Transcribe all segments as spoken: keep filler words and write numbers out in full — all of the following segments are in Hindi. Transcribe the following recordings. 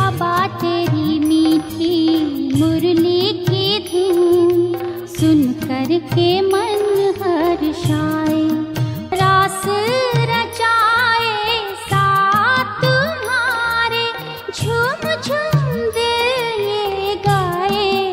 बाबा तेरी मीठी मुरली की धुन सुन कर के मन हर्षाए, रास रचाए साथ तुम्हारे, झूम झूम दिल ये गाए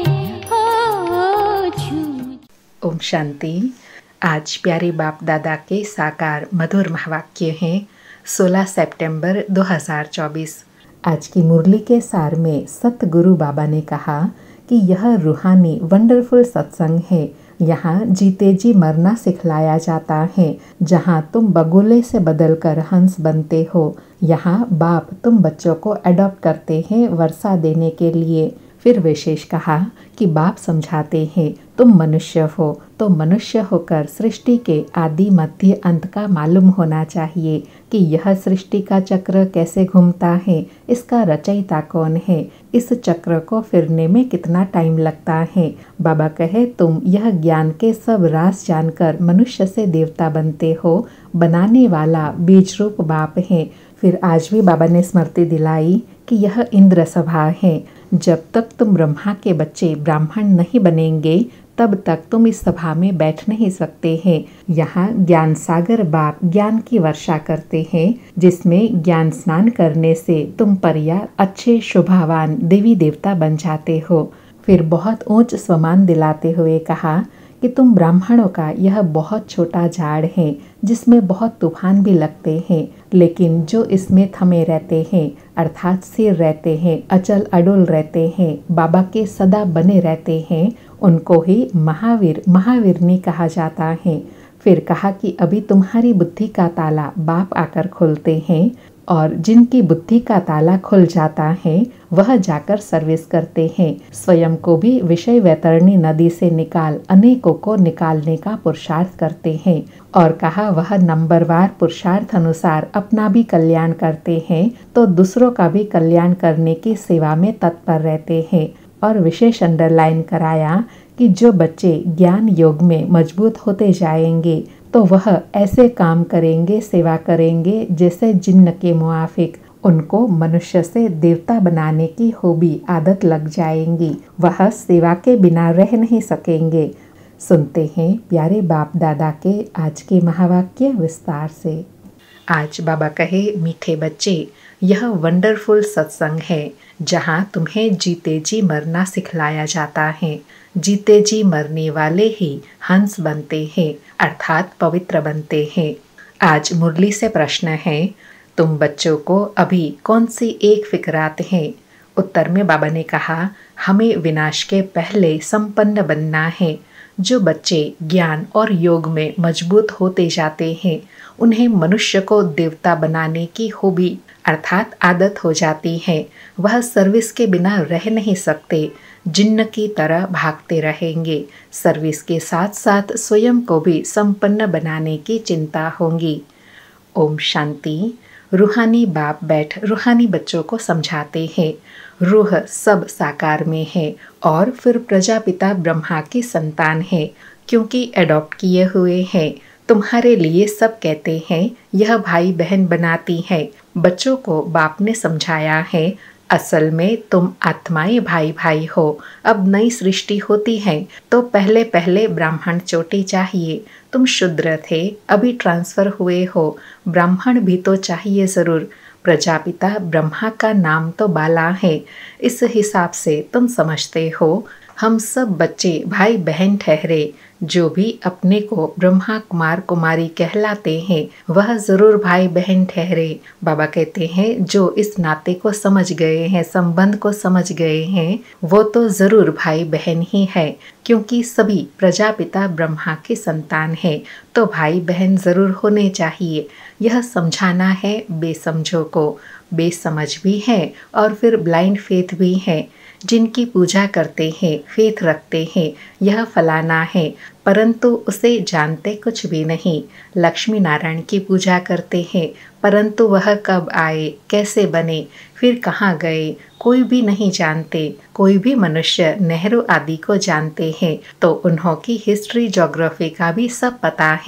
हो झूम। ओम शांति। आज प्यारे बाप दादा के साकार मधुर महावाक्य हैं सोलह सितंबर दो हज़ार चौबीस। आज की मुरली के सार में सतगुरु बाबा ने कहा कि यह रूहानी वंडरफुल सत्संग है। यहाँ जीते जी मरना सिखलाया जाता है। जहाँ तुम बगुले से बदलकर हंस बनते हो, यहाँ बाप तुम बच्चों को अडॉप्ट करते हैं वर्षा देने के लिए। फिर विशेष कहा कि बाप समझाते हैं तुम मनुष्य हो तो मनुष्य होकर सृष्टि के आदि मध्य अंत का मालूम होना चाहिए कि यह सृष्टि का चक्र कैसे घूमता है, इसका रचयिता कौन है, इस चक्र को फिरने में कितना टाइम लगता है। बाबा कहे तुम यह ज्ञान के सब राज जानकर मनुष्य से देवता बनते हो, बनाने वाला बीज रूप बाप है। फिर आज भी बाबा ने स्मृति दिलाई कि यह इंद्र सभा है। जब तक तुम ब्रह्मा के बच्चे ब्राह्मण नहीं बनेंगे तब तक तुम इस सभा में बैठ नहीं सकते हैं। यहाँ ज्ञान सागर बाप ज्ञान की वर्षा करते हैं, जिसमें ज्ञान स्नान करने से तुम परिया अच्छे शोभावान देवी देवता बन जाते हो। फिर बहुत ऊंच स्वमान दिलाते हुए कहा कि तुम ब्राह्मणों का यह बहुत छोटा झाड़ है जिसमें बहुत तूफान भी लगते हैं, लेकिन जो इसमें थमे रहते हैं अर्थात स्थिर रहते हैं, अचल अडोल रहते हैं, बाबा के सदा बने रहते हैं, उनको ही महावीर महावीरनी कहा जाता है। फिर कहा कि अभी तुम्हारी बुद्धि का ताला बाप आकर खोलते हैं और जिनकी बुद्धि का ताला खुल जाता है वह जाकर सर्विस करते हैं। स्वयं को भी विषय वैतरणी नदी से निकाल अनेकों को निकालने का पुरुषार्थ करते हैं। और कहा वह नंबरवार पुरुषार्थ अनुसार अपना भी कल्याण करते हैं तो दूसरों का भी कल्याण करने की सेवा में तत्पर रहते हैं। और विशेष अंडरलाइन कराया कि जो बच्चे ज्ञान योग में मजबूत होते जाएंगे तो वह ऐसे काम करेंगे, सेवा करेंगे जैसे जिन्न के मुआफिक। उनको मनुष्य से देवता बनाने की खूबी आदत लग जाएंगी, वह सेवा के बिना रह नहीं सकेंगे। सुनते हैं प्यारे बाप दादा के आज के महावाक्य विस्तार से। आज बाबा कहे मीठे बच्चे, यह वंडरफुल सत्संग है जहाँ तुम्हें जीते जी मरना सिखलाया जाता है। जीते जी मरने वाले ही हंस बनते हैं अर्थात पवित्र बनते हैं। आज मुरली से प्रश्न है, तुम बच्चों को अभी कौन सी एक फिक्रात है? उत्तर में बाबा ने कहा हमें विनाश के पहले संपन्न बनना है। जो बच्चे ज्ञान और योग में मजबूत होते जाते हैं उन्हें मनुष्य को देवता बनाने की खूबी अर्थात आदत हो जाती है। वह सर्विस के बिना रह नहीं सकते, जिन्न की तरह भागते रहेंगे। सर्विस के साथ साथ स्वयं को भी संपन्न बनाने की चिंता होगी। ओम शांति। रूहानी बाप बैठ रूहानी बच्चों को समझाते हैं। रूह सब साकार में है और फिर प्रजापिता ब्रह्मा की संतान है, क्योंकि अडॉप्ट किए हुए हैं। तुम्हारे लिए सब कहते हैं यह भाई बहन बनाती है। बच्चों को बाप ने समझाया है असल में तुम आत्माएं भाई भाई हो। अब नई सृष्टि होती है तो पहले पहले ब्राह्मण चोटी चाहिए। तुम शूद्र थे, अभी ट्रांसफर हुए हो, ब्राह्मण भी तो चाहिए ज़रूर। प्रजापिता ब्रह्मा का नाम तो बाला है। इस हिसाब से तुम समझते हो हम सब बच्चे भाई बहन ठहरे। जो भी अपने को ब्रह्मा कुमार कुमारी कहलाते हैं वह ज़रूर भाई बहन ठहरे। बाबा कहते हैं जो इस नाते को समझ गए हैं, संबंध को समझ गए हैं, वो तो ज़रूर भाई बहन ही है, क्योंकि सभी प्रजापिता ब्रह्मा की संतान है तो भाई बहन ज़रूर होने चाहिए। यह समझाना है बेसमझों को। बेसमझ भी है और फिर ब्लाइंड फेथ भी है। जिनकी पूजा करते हैं, फेथ रखते हैं, यह फलाना है, परंतु उसे जानते कुछ भी नहीं। लक्ष्मी नारायण की पूजा करते हैं, परंतु वह कब आए, कैसे बने, फिर कहाँ गए, कोई भी नहीं जानते। कोई भी मनुष्य नेहरू आदि को जानते हैं तो उन्हों की हिस्ट्री ज्योग्राफी का भी सब पता है।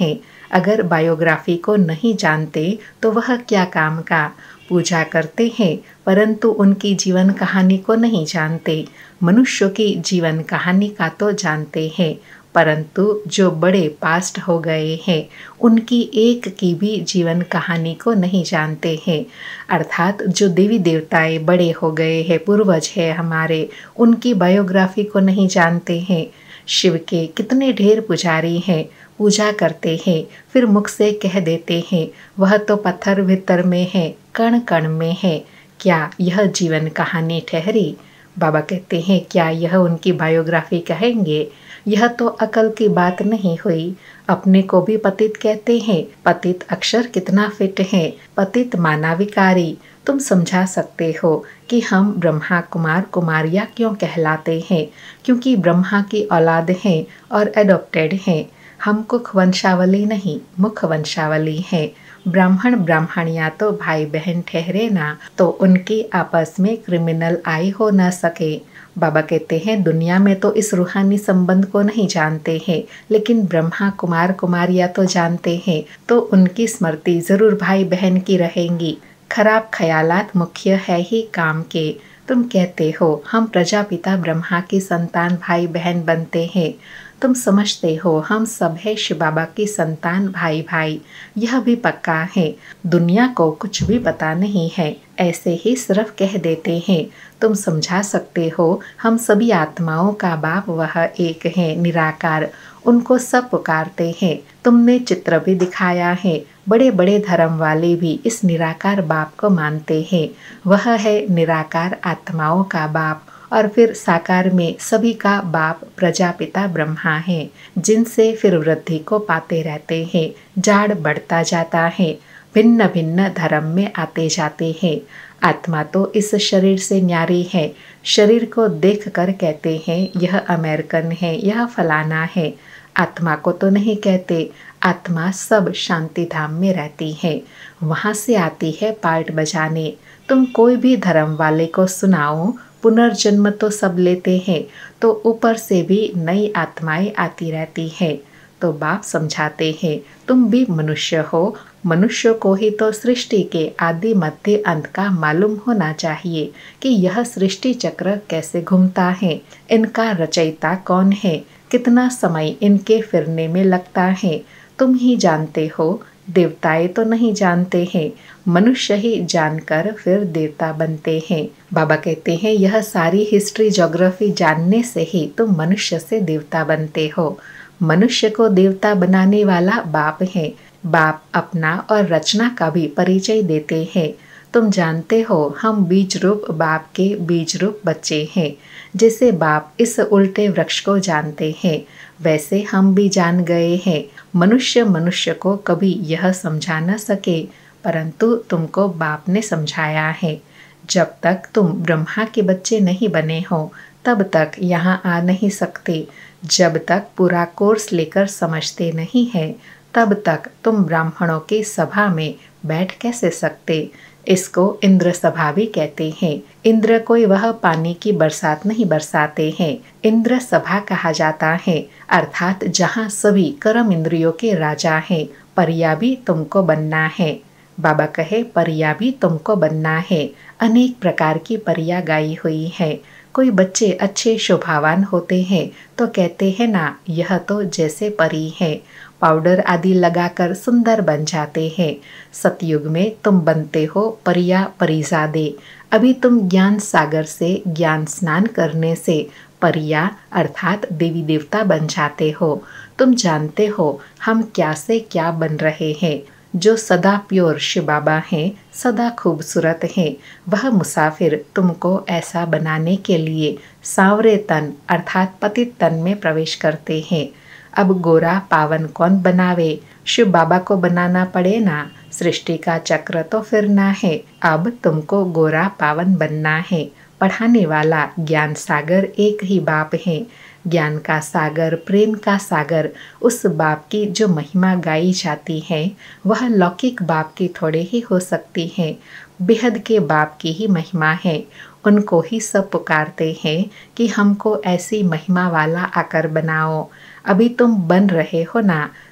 अगर बायोग्राफी को नहीं जानते तो वह क्या काम का। पूजा करते हैं परंतु उनकी जीवन कहानी को नहीं जानते। मनुष्यों की जीवन कहानी का तो जानते हैं परंतु जो बड़े पास्ट हो गए हैं उनकी एक की भी जीवन कहानी को नहीं जानते हैं। अर्थात जो देवी देवताएं बड़े हो गए हैं, पूर्वज है हमारे, उनकी बायोग्राफी को नहीं जानते हैं। शिव के कितने ढेर पुजारी हैं, पूजा करते हैं फिर मुख से कह देते हैं वह तो पत्थर भीतर में है, कण कण में है। क्या यह जीवन कहानी ठहरी? बाबा कहते हैं क्या यह उनकी बायोग्राफी कहेंगे? यह तो अकल की बात नहीं हुई। अपने को भी पतित कहते हैं, पतित अक्षर कितना फिट है, पतित माना विकारी। तुम समझा सकते हो कि हम ब्रह्मा कुमार कुमारियाँ क्यों कहलाते हैं, क्योंकि ब्रह्मा की औलाद हैं और एडॉप्टेड हैं। हम कुख वंशावली नहीं, मुख वंशावली हैं। ब्राह्मण ब्राह्मणियाँ तो भाई बहन ठहरे ना, तो उनके आपस में क्रिमिनल आई हो न सके। बाबा कहते हैं दुनिया में तो इस रूहानी संबंध को नहीं जानते हैं, लेकिन ब्रह्मा कुमार कुमारियाँ तो जानते हैं, तो उनकी स्मृति जरूर भाई बहन की रहेंगी। खराब ख्यालात मुख्य है ही काम के। तुम कहते हो हम प्रजापिता ब्रह्मा की संतान भाई बहन बनते हैं। तुम समझते हो हम सब है शिव बाबा की संतान भाई भाई। यह भी पक्का है। दुनिया को कुछ भी पता नहीं है, ऐसे ही सिर्फ कह देते हैं। तुम समझा सकते हो हम सभी आत्माओं का बाप वह एक है, निराकार। उनको सब पुकारते हैं। तुमने चित्र भी दिखाया है। बड़े बड़े धर्म वाले भी इस निराकार बाप को मानते हैं। वह है निराकार आत्माओं का बाप। और फिर साकार में सभी का बाप प्रजापिता ब्रह्मा है, जिनसे फिर वृद्धि को पाते रहते हैं। जाड़ बढ़ता जाता है, भिन्न भिन्न धर्म में आते जाते हैं। आत्मा तो इस शरीर से न्यारी है। शरीर को देखकर कहते हैं यह अमेरिकन है, यह फलाना है। आत्मा को तो नहीं कहते। आत्मा सब शांति धाम में रहती है, वहाँ से आती है पार्ट बजाने। तुम कोई भी धर्म वाले को सुनाओ, पुनर्जन्म तो सब लेते हैं, तो ऊपर से भी नई आत्माएं आती रहती हैं। तो बाप समझाते हैं तुम भी मनुष्य हो। मनुष्य को ही तो सृष्टि के आदि मध्य अंत का मालूम होना चाहिए कि यह सृष्टि चक्र कैसे घूमता है, इनका रचयिता कौन है, कितना समय इनके फिरने में लगता है। तुम ही जानते हो, देवताएं तो नहीं जानते हैं। मनुष्य ही जानकर फिर देवता बनते हैं। बाबा कहते हैं यह सारी हिस्ट्री ज्योग्राफी जानने से ही तुम मनुष्य से देवता बनते हो। मनुष्य को देवता बनाने वाला बाप है। बाप अपना और रचना का भी परिचय देते हैं। तुम जानते हो हम बीज रूप बाप के बीज रूप बच्चे हैं। जैसे बाप इस उल्टे वृक्ष को जानते हैं, वैसे हम भी जान गए हैं। मनुष्य मनुष्य को कभी यह समझा न सके, परंतु तुमको बाप ने समझाया है। जब तक तुम ब्रह्मा के बच्चे नहीं बने हो, तब तक यहाँ आ नहीं सकते। जब तक पूरा कोर्स लेकर समझते नहीं है, तब तक तुम ब्राह्मणों की सभा में बैठ कैसे सकते। इसको इंद्र सभा भी कहते हैं। इंद्र कोई वह पानी की बरसात नहीं बरसाते हैं, इंद्र सभा कहा जाता है। अर्थात जहाँ सभी कर्म इंद्रियों के राजा हैं। परिया भी तुमको बनना है। बाबा कहे परिया भी तुमको बनना है। अनेक प्रकार की परिया गाई हुई है। कोई बच्चे अच्छे शोभावान होते हैं तो कहते हैं ना यह तो जैसे परी है। पाउडर आदि लगाकर सुंदर बन जाते हैं। सतयुग में तुम बनते हो परिया परिजादे। अभी तुम ज्ञान सागर से ज्ञान स्नान करने से परिया अर्थात देवी देवता बन जाते हो। तुम जानते हो हम क्या से क्या बन रहे हैं। जो सदा प्योर शिव बाबा हैं, सदा खूबसूरत हैं, वह मुसाफिर तुमको ऐसा बनाने के लिए सांवरे तन अर्थात पतित तन में प्रवेश करते हैं। अब गोरा पावन कौन बनावे? शिव बाबा को बनाना पड़े ना। सृष्टि का चक्र तो फिरना है। अब तुमको गोरा पावन बनना है। पढ़ाने वाला ज्ञान सागर एक ही बाप है। ज्ञान का सागर, प्रेम का सागर, उस बाप की जो महिमा गाई जाती है वह लौकिक बाप की थोड़े ही हो सकती है। बेहद के बाप की ही महिमा है। उनको ही सब पुकारते हैं कि हमको ऐसी महिमा वाला आकर बनाओ। अभी तुम बन रहे हो ना।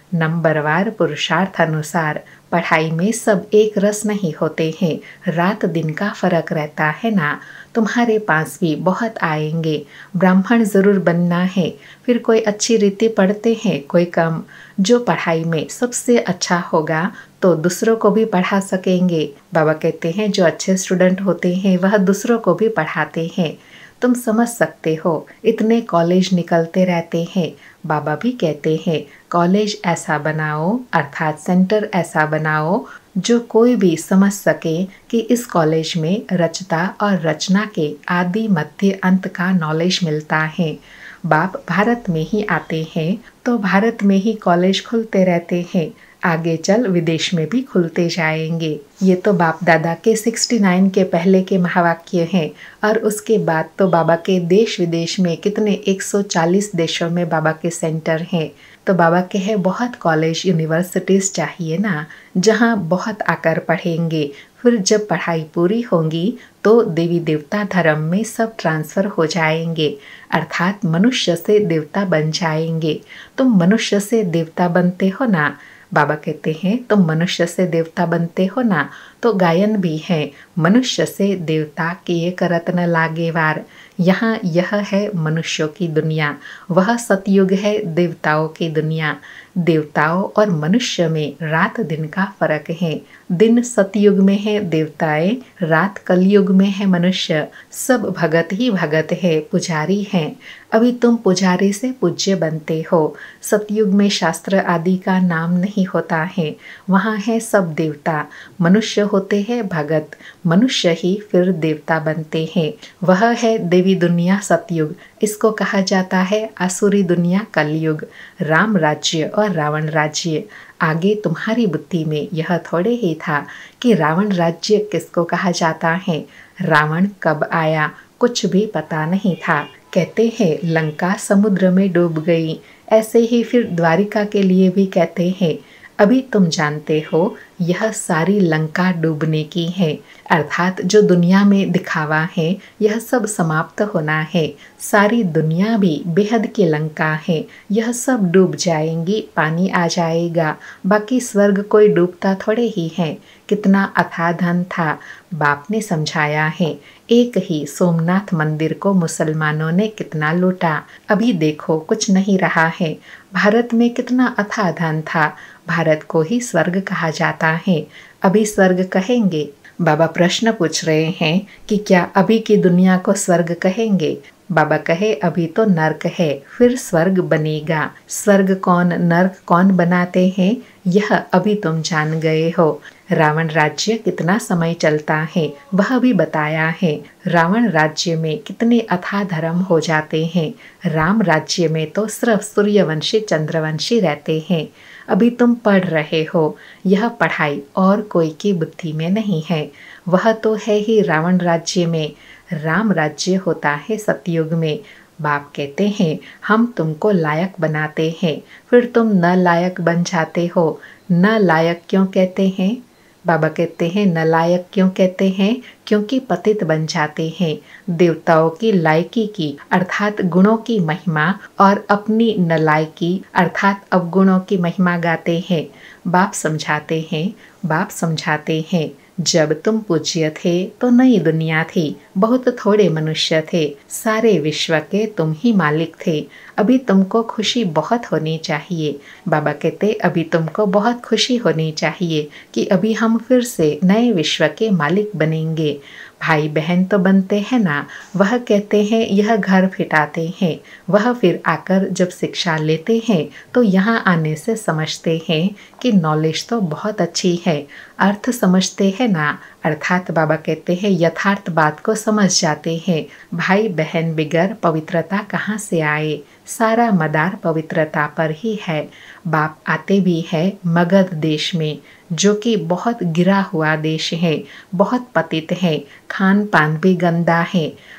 नंबरवार पुरुषार्थ अनुसार पढ़ाई में सब एक रस नहीं होते हैं, रात दिन का फर्क रहता है ना। तुम्हारे पास भी बहुत आएंगे, ब्राह्मण जरूर बनना है, फिर कोई अच्छी रीति पढ़ते हैं, कोई कम। जो पढ़ाई में सबसे अच्छा होगा तो दूसरों को भी पढ़ा सकेंगे। बाबा कहते हैं जो अच्छे स्टूडेंट होते हैं वह दूसरों को भी पढ़ाते हैं। तुम समझ सकते हो, इतने कॉलेज निकलते रहते हैं। बाबा भी कहते हैं कॉलेज ऐसा बनाओ, अर्थात सेंटर ऐसा बनाओ जो कोई भी समझ सके कि इस कॉलेज में रचता और रचना के आदि मध्य अंत का नॉलेज मिलता है। बाप भारत में ही आते हैं तो भारत में ही कॉलेज खुलते रहते हैं, आगे चल विदेश में भी खुलते जाएंगे। ये तो बाप दादा के उनहत्तर के पहले के महावाक्य हैं और उसके बाद तो बाबा के देश विदेश में कितने एक सौ चालीस देशों में बाबा के सेंटर हैं। तो बाबा के हैं बहुत कॉलेज यूनिवर्सिटीज़ चाहिए ना, जहाँ बहुत आकर पढ़ेंगे। फिर जब पढ़ाई पूरी होंगी तो देवी देवता धर्म में सब ट्रांसफ़र हो जाएंगे, अर्थात मनुष्य से देवता बन जाएंगे। तुम मनुष्य से देवता बनते हो ना। बाबा कहते हैं तुम मनुष्य से देवता बनते हो ना, तो गायन भी है, मनुष्य से देवता किए करत न लागे वार। यहाँ यह है मनुष्यों की दुनिया, वह सतयुग है देवताओं की दुनिया। देवताओं और मनुष्य में रात दिन का फर्क है। दिन सतयुग में है देवताएं, रात कलयुग में है मनुष्य। सब भगत ही भगत है, पुजारी हैं। अभी तुम पुजारी से पूज्य बनते हो। सतयुग में शास्त्र आदि का नाम नहीं होता है, वहाँ है सब देवता। मनुष्य होते हैं भगत, मनुष्य ही फिर देवता बनते हैं। वह है देवी दुनिया सतयुग, इसको कहा जाता है आसुरी दुनिया कलयुग। राम राज्य और रावण राज्य। आगे तुम्हारी बुद्धि में यह थोड़े ही था कि रावण राज्य किसको कहा जाता है। रावण कब आया कुछ भी पता नहीं था। कहते हैं लंका समुद्र में डूब गई, ऐसे ही फिर द्वारिका के लिए भी कहते हैं। अभी तुम जानते हो यह सारी लंका डूबने की है, अर्थात जो दुनिया में दिखावा है यह सब समाप्त होना है। सारी दुनिया भी बेहद की लंका है, यह सब डूब जाएंगी, पानी आ जाएगा। बाकी स्वर्ग कोई डूबता थोड़े ही है। कितना अथाह धन था, बाप ने समझाया है। एक ही सोमनाथ मंदिर को मुसलमानों ने कितना लूटा, अभी देखो कुछ नहीं रहा है। भारत में कितना अथाह धन था, भारत को ही स्वर्ग कहा जाता है। अभी स्वर्ग कहेंगे? बाबा प्रश्न पूछ रहे हैं कि क्या अभी की दुनिया को स्वर्ग कहेंगे? बाबा कहे अभी तो नर्क है, फिर स्वर्ग बनेगा। स्वर्ग कौन नर्क कौन बनाते हैं यह अभी तुम जान गए हो। रावण राज्य कितना समय चलता है वह भी बताया है। रावण राज्य में कितने अथाह धर्म हो जाते हैं। राम राज्य में तो सिर्फ सूर्यवंशी चंद्रवंशी रहते हैं। अभी तुम पढ़ रहे हो, यह पढ़ाई और कोई की बुद्धि में नहीं है, वह तो है ही रावण राज्य में। राम राज्य होता है सतयुग में। बाप कहते हैं हम तुमको लायक बनाते हैं, फिर तुम न लायक बन जाते हो। न लायक क्यों कहते हैं? बाबा कहते हैं न लायक क्यों कहते हैं? क्योंकि पतित बन जाते हैं। देवताओं की लायकी की अर्थात गुणों की महिमा और अपनी नलायकी अर्थात अवगुणों की महिमा गाते हैं। बाप समझाते हैं बाप समझाते हैं जब तुम पूज्य थे तो नई दुनिया थी, बहुत थोड़े मनुष्य थे, सारे विश्व के तुम ही मालिक थे। अभी तुमको खुशी बहुत होनी चाहिए। बाबा कहते अभी तुमको बहुत खुशी होनी चाहिए कि अभी हम फिर से नए विश्व के मालिक बनेंगे। भाई बहन तो बनते हैं ना, वह कहते हैं यह घर फिटाते हैं, वह फिर आकर जब शिक्षा लेते हैं तो यहाँ आने से समझते हैं कि नॉलेज तो बहुत अच्छी है, अर्थ समझते हैं ना, अर्थात बाबा कहते हैं यथार्थ बात को समझ जाते हैं। भाई बहन बिगर पवित्रता कहाँ से आए, सारा मदार पवित्रता पर ही है। बाप आते भी है मगध देश में, जो कि बहुत गिरा हुआ देश है, बहुत पतित है, खान पान भी गंदा है।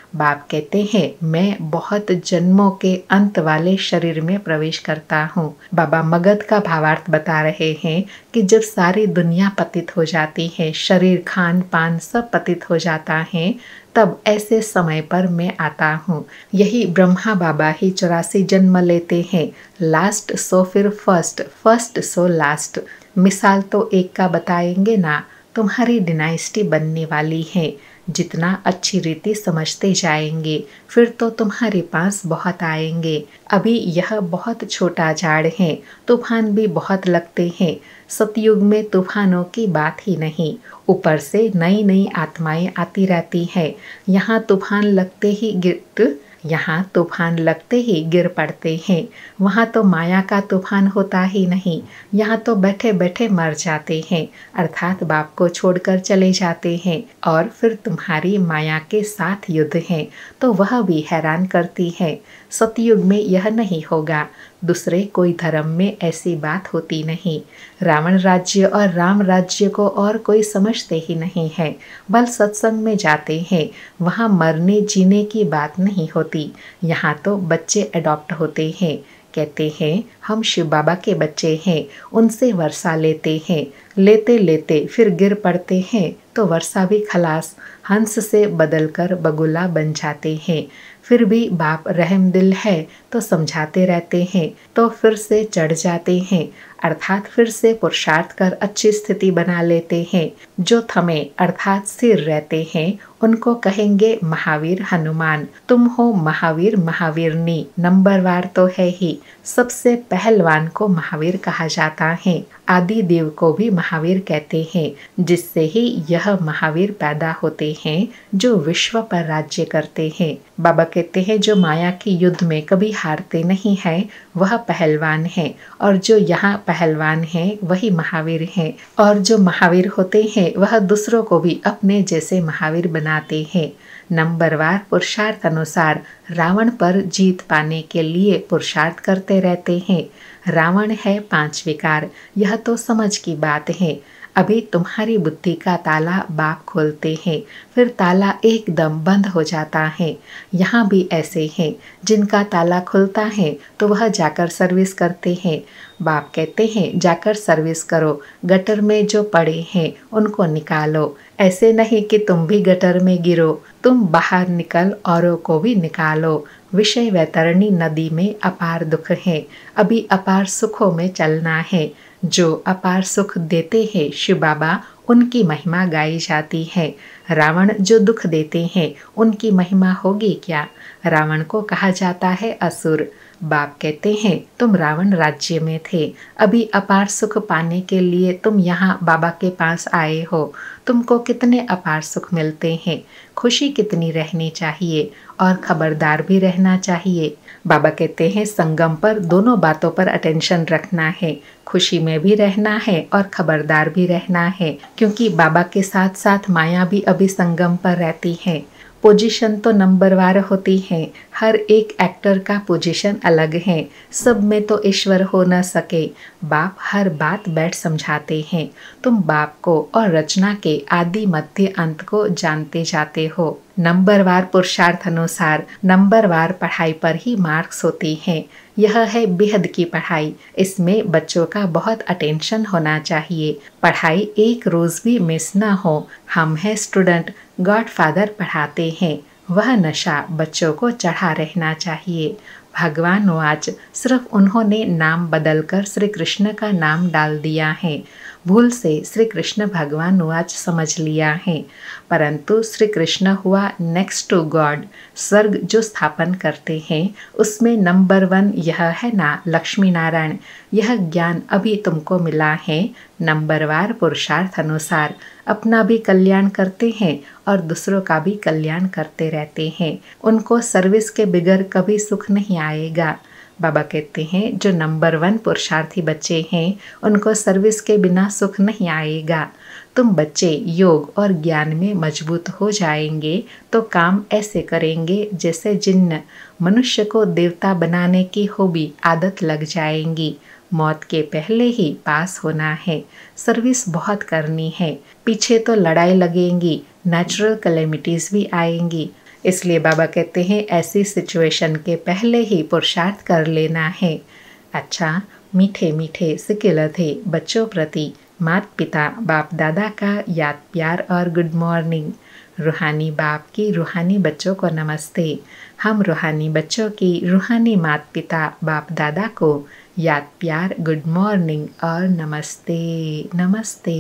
बाप कहते हैं मैं बहुत जन्मों के अंत वाले शरीर में प्रवेश करता हूँ। बाबा मगध का भावार्थ बता रहे हैं कि जब सारी दुनिया पतित हो जाती है, शरीर खान पान सब पतित हो जाता है, तब ऐसे समय पर मैं आता हूँ। यही ब्रह्मा बाबा ही चौरासी जन्म लेते हैं, लास्ट सो फिर फर्स्ट, फर्स्ट सो लास्ट। मिसाल तो एक का बताएंगे ना, तुम्हारी डिनाइस्टी बनने वाली है। जितना अच्छी रीति समझते जाएंगे फिर तो तुम्हारे पास बहुत आएंगे। अभी यह बहुत छोटा झाड़ है, तूफान भी बहुत लगते हैं। सतयुग में तूफानों की बात ही नहीं, ऊपर से नई नई आत्माएं आती रहती है। यहाँ तूफान लगते ही गिर यहाँ तूफान लगते ही गिर पड़ते हैं। वहाँ तो माया का तूफान होता ही नहीं, यहाँ तो बैठे बैठे मर जाते हैं, अर्थात बाप को छोड़कर चले जाते हैं। और फिर तुम्हारी माया के साथ युद्ध है तो वह भी हैरान करती है। सतयुग में यह नहीं होगा, दूसरे कोई धर्म में ऐसी बात होती नहीं। रावण राज्य और राम राज्य को और कोई समझते ही नहीं है। बल सत्संग में जाते हैं, वहाँ मरने जीने की बात नहीं होती। यहाँ तो बच्चे अडॉप्ट होते हैं, कहते हैं हम शिव बाबा के बच्चे हैं, उनसे वर्षा लेते हैं। लेते लेते फिर गिर पड़ते हैं तो वर्षा भी खलास, हंस से बदलकर बगुला बन जाते हैं। फिर भी बाप रहम दिल है तो समझाते रहते हैं, तो फिर से चढ़ जाते हैं, अर्थात फिर से पुरुषार्थ कर अच्छी स्थिति बना लेते हैं। जो थमे अर्थात स्थिर रहते हैं उनको कहेंगे महावीर हनुमान। तुम हो महावीर महावीरनी, नंबरवार तो है ही। सबसे पहलवान को महावीर कहा जाता है। आदि देव को भी महावीर कहते हैं, जिससे ही यह महावीर पैदा होते हैं जो विश्व पर राज्य करते हैं। बाबा कहते हैं जो माया के युद्ध में कभी हारते नहीं है वह पहलवान है, और जो यहाँ पहलवान है वही महावीर है। और जो महावीर होते हैं वह दूसरों को भी अपने जैसे महावीर बनाते हैं। नंबरवार पुरुषार्थ अनुसार रावण पर जीत पाने के लिए पुरुषार्थ करते रहते हैं। रावण है पांच विकार, यह तो समझ की बात है। अभी तुम्हारी बुद्धि का ताला बाप खोलते हैं, फिर ताला एकदम बंद हो जाता है। यहाँ भी ऐसे हैं जिनका ताला खुलता है तो वह जाकर सर्विस करते हैं। बाप कहते हैं जाकर सर्विस करो, गटर में जो पड़े हैं उनको निकालो। ऐसे नहीं कि तुम भी गटर में गिरो, तुम बाहर निकल औरों को भी निकालो। विषय वैतरणी नदी में अपार दुख है, अभी अपार सुखों में चलना है। जो अपार सुख देते हैं शिव बाबा, उनकी महिमा गाई जाती है। रावण जो दुख देते हैं उनकी महिमा होगी क्या? रावण को कहा जाता है असुर। बाप कहते हैं तुम रावण राज्य में थे, अभी अपार सुख पाने के लिए तुम यहाँ बाबा के पास आए हो। तुमको कितने अपार सुख मिलते हैं, खुशी कितनी रहनी चाहिए और खबरदार भी रहना चाहिए। बाबा कहते हैं संगम पर दोनों बातों पर अटेंशन रखना है, खुशी में भी रहना है और खबरदार भी रहना है, क्योंकि बाबा के साथ साथ माया भी अभी संगम पर रहती है। पोजीशन तो नंबरवार होती है, हर एक एक्टर का पोजीशन अलग है, सब में तो ईश्वर हो न सके। बाप हर बात बैठ समझाते हैं। तुम बाप को और रचना के आदि मध्य अंत को जानते जाते हो। नंबरवार पुरुषार्थ अनुसार नंबरवार पढ़ाई पर ही मार्क्स होती हैं। यह है बेहद की पढ़ाई, इसमें बच्चों का बहुत अटेंशन होना चाहिए। पढ़ाई एक रोज भी मिस ना हो। हम हैं स्टूडेंट, गॉड फादर पढ़ाते हैं, वह नशा बच्चों को चढ़ा रहना चाहिए। भगवान वाच सिर्फ उन्होंने नाम बदलकर श्री कृष्ण का नाम डाल दिया है, भूल से श्री कृष्ण भगवान वाच समझ लिया है, परंतु श्री कृष्ण हुआ नेक्स्ट टू गॉड। स्वर्ग जो स्थापन करते हैं उसमें नंबर वन यह है ना लक्ष्मी नारायण। यह ज्ञान अभी तुमको मिला है। नंबरवार पुरुषार्थ अनुसार अपना भी कल्याण करते हैं और दूसरों का भी कल्याण करते रहते हैं। उनको सर्विस के बिगर कभी सुख नहीं आएगा। बाबा कहते हैं जो नंबर वन पुरुषार्थी बच्चे हैं उनको सर्विस के बिना सुख नहीं आएगा। तुम बच्चे योग और ज्ञान में मजबूत हो जाएंगे तो काम ऐसे करेंगे जैसे जिन्न। मनुष्य को देवता बनाने की हॉबी आदत लग जाएंगी। मौत के पहले ही पास होना है, सर्विस बहुत करनी है। पीछे तो लड़ाई लगेंगी, नेचुरल कैलेमिटीज भी आएंगी। इसलिए बाबा कहते हैं ऐसी सिचुएशन के पहले ही पुरुषार्थ कर लेना है। अच्छा, मीठे मीठे सिकिलथे बच्चों प्रति माता पिता बाप दादा का याद प्यार और गुड मॉर्निंग। रूहानी बाप की रूहानी बच्चों को नमस्ते। हम रूहानी बच्चों की रूहानी माता पिता बाप दादा को याद प्यार गुड मॉर्निंग और नमस्ते नमस्ते।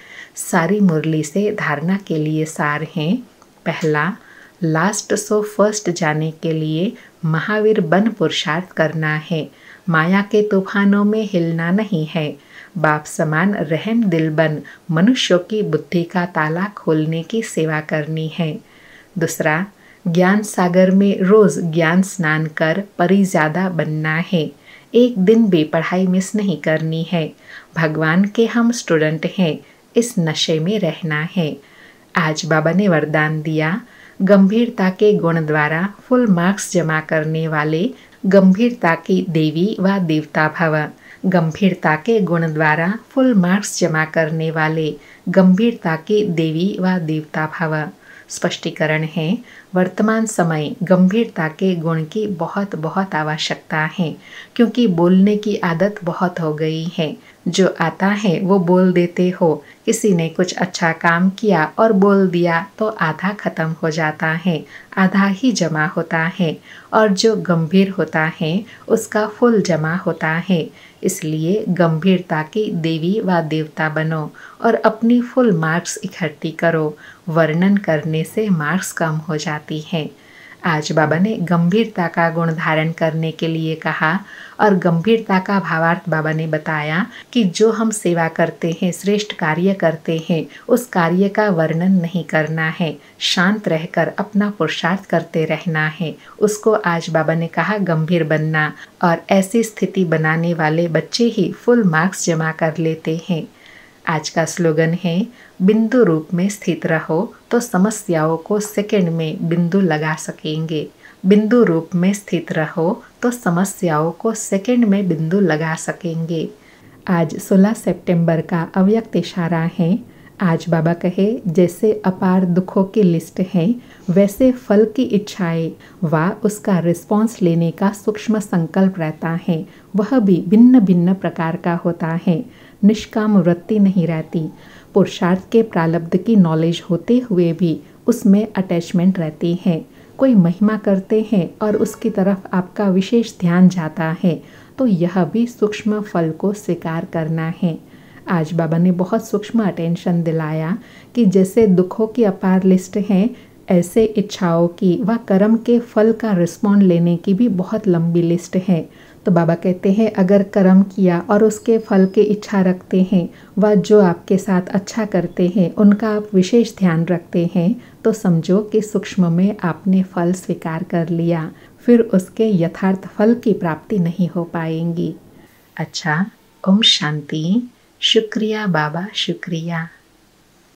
सारी मुरली से धारणा के लिए सार हैं। पहला, लास्ट सो फर्स्ट जाने के लिए महावीर बन पुरुषार्थ करना है। माया के तूफानों में हिलना नहीं है। बाप समान रहम दिल बन मनुष्यों की बुद्धि का ताला खोलने की सेवा करनी है। दूसरा, ज्ञान सागर में रोज ज्ञान स्नान कर परिज्यादा बनना है। एक दिन भी पढ़ाई मिस नहीं करनी है। भगवान के हम स्टूडेंट हैं, इस नशे में रहना है। आज बाबा ने वरदान दिया, गंभीरता के गुण द्वारा फुल मार्क्स जमा करने वाले गंभीरता की देवी व देवता भव। गंभीरता के गुण द्वारा फुल मार्क्स जमा करने वाले गंभीरता की देवी व देवता भव। स्पष्टीकरण है, वर्तमान समय गंभीरता के गुण की बहुत बहुत आवश्यकता है, क्योंकि बोलने की आदत बहुत हो गई है। जो आता है वो बोल देते हो। किसी ने कुछ अच्छा काम किया और बोल दिया तो आधा खत्म हो जाता है, आधा ही जमा होता है, और जो गंभीर होता है उसका फुल जमा होता है। इसलिए गंभीरता की देवी व देवता बनो और अपनी फुल मार्क्स इकट्ठी करो। वर्णन करने से मार्क्स कम हो जाती है। आज बाबा ने गंभीरता का गुण धारण करने के लिए कहा, और गंभीरता का भावार्थ बाबा ने बताया कि जो हम सेवा करते हैं, श्रेष्ठ कार्य करते हैं, उस कार्य का वर्णन नहीं करना है, शांत रहकर अपना पुरुषार्थ करते रहना है। उसको आज बाबा ने कहा गंभीर बनना, और ऐसी स्थिति बनाने वाले बच्चे ही फुल मार्क्स जमा कर लेते हैं। आज का स्लोगन है, बिंदु रूप में स्थित रहो तो समस्याओं को सेकंड में बिंदु लगा सकेंगे। बिंदु रूप में स्थित रहो तो समस्याओं को सेकंड में बिंदु लगा सकेंगे। आज सोलह सितंबर का अव्यक्त इशारा है। आज बाबा कहे, जैसे अपार दुखों की लिस्ट है, वैसे फल की इच्छाएं व उसका रिस्पॉन्स लेने का सूक्ष्म संकल्प रहता है, वह भी भिन्न भिन्न प्रकार का होता है। निष्काम वृत्ति नहीं रहती। पुरुषार्थ के प्रारब्ध की नॉलेज होते हुए भी उसमें अटैचमेंट रहती है। कोई महिमा करते हैं और उसकी तरफ आपका विशेष ध्यान जाता है, तो यह भी सूक्ष्म फल को स्वीकार करना है। आज बाबा ने बहुत सूक्ष्म अटेंशन दिलाया कि जैसे दुखों की अपार लिस्ट है, ऐसे इच्छाओं की व कर्म के फल का रिस्पॉन्ड लेने की भी बहुत लंबी लिस्ट है। तो बाबा कहते हैं, अगर कर्म किया और उसके फल की इच्छा रखते हैं व जो आपके साथ अच्छा करते हैं उनका आप विशेष ध्यान रखते हैं, तो समझो कि सूक्ष्म में आपने फल स्वीकार कर लिया, फिर उसके यथार्थ फल की प्राप्ति नहीं हो पाएंगी। अच्छा, ओम शांति। शुक्रिया बाबा, शुक्रिया।